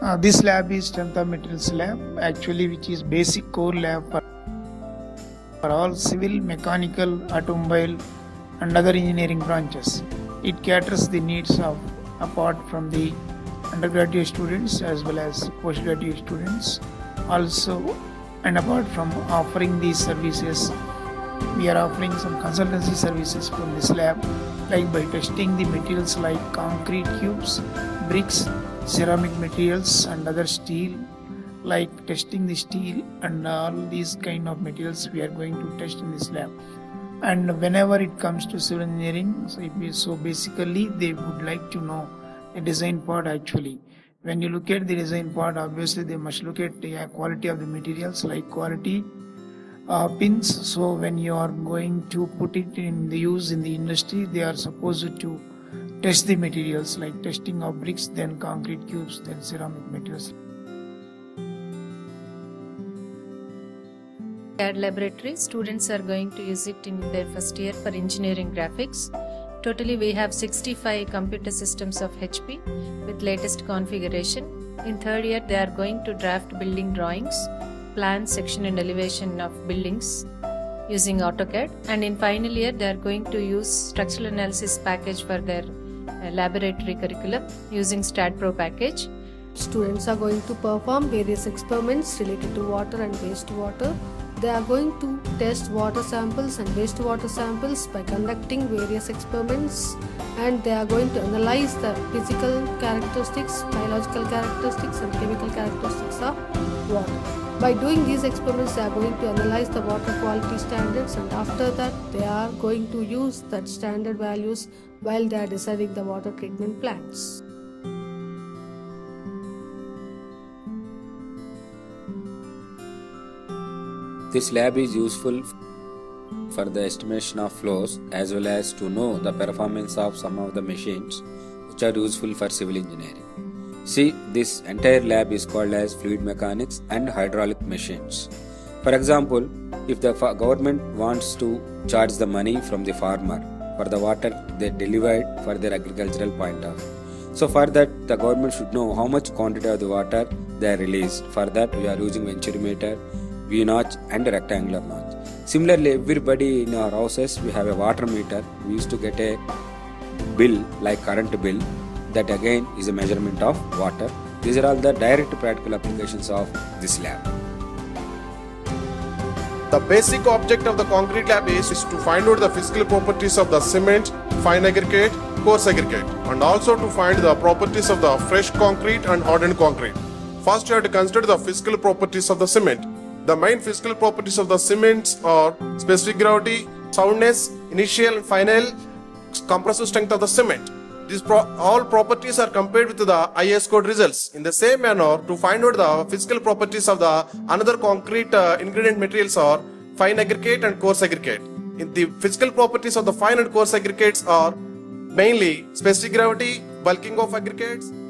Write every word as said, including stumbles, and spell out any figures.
Uh, this lab is strength of materials lab, actually, which is basic core lab for, for all civil, mechanical, automobile and other engineering branches. It caters the needs of apart from the undergraduate students as well as postgraduate students. Also, and apart from offering these services, we are offering some consultancy services from this lab, like by testing the materials like concrete cubes, bricks, ceramic materials and other steel, like testing the steel and all these kind of materials we are going to test in this lab. And whenever it comes to civil engineering, so, it is, so basically they would like to know the design part actually. When you look at the design part, obviously they must look at the quality of the materials, like quality uh, pins. So when you are going to put it in the use in the industry, they are supposed to test the materials, like testing of bricks, then concrete cubes, then ceramic materials. C A D laboratory, students are going to use it in their first year for engineering graphics. Totally we have sixty-five computer systems of H P with latest configuration. In third year they are going to draft building drawings, plan, section and elevation of buildings using AutoCAD, and in final year they are going to use structural analysis package for their uh, laboratory curriculum using StatPro package. Students are going to perform various experiments related to water and wastewater. They are going to test water samples and wastewater samples by conducting various experiments, and they are going to analyze the physical characteristics, biological characteristics and chemical characteristics of water. By doing these experiments, they are going to analyze the water quality standards, and after that they are going to use that standard values while they are designing the water treatment plants. This lab is useful for the estimation of flows as well as to know the performance of some of the machines which are useful for civil engineering. See, this entire lab is called as fluid mechanics and hydraulic machines. For example, if the government wants to charge the money from the farmer for the water they delivered for their agricultural point of view. So for that, the government should know how much quantity of the water they are released. For that, we are using venturimeter, V-notch and rectangular notch. Similarly, everybody in our houses, we have a water meter. We used to get a bill like current bill. That again is a measurement of water. These are all the direct practical applications of this lab. The basic object of the concrete lab is, is to find out the physical properties of the cement, fine aggregate, coarse aggregate, and also to find the properties of the fresh concrete and hardened concrete. First, you have to consider the physical properties of the cement. The main physical properties of the cements are specific gravity, soundness, initial and final compressive strength of the cement. These pro all properties are compared with the I S code results. In the same manner, to find out the physical properties of the another concrete uh, ingredient materials are fine aggregate and coarse aggregate. In the physical properties of the fine and coarse aggregates are mainly specific gravity, bulking of aggregates,